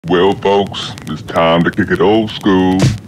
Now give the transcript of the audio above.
Well, folks, it's time to kick it old school.